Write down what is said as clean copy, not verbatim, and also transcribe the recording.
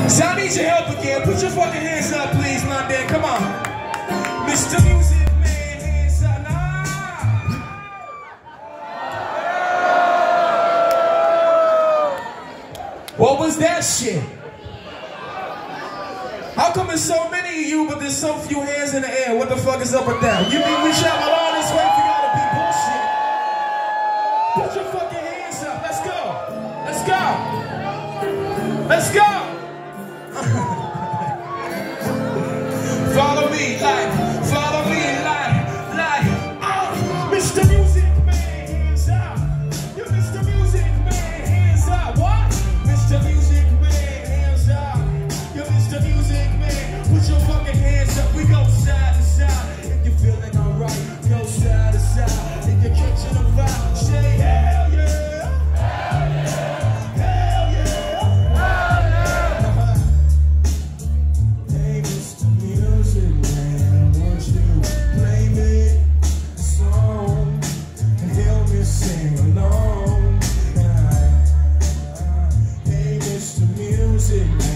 So I need your help again. Put your fucking hands up, please, London. Come on. Mr. Music Man, hands up. Nah. What was that shit? How come there's so many of you, but there's so few hands in the air? What the fuck is up with that? You think we travel all this way for y'all to be bullshit? Put your fucking hands up. Let's go. Let's go. Let's go. Follow me like, oh, Mr. Music Man, hands up. You Mr. Music Man, hands up. What? Mr. Music Man, hands up. You Mr. Music Man, put your fucking hands up. We go side to side. If you're feeling alright, go side to side. If you're catching a vibe, say hell yeah. Hell yeah. Hell yeah. Hell yeah. Hey, Mr. Music Man, won't you play me a song and help me sing along? Hey, Mr. Music Man.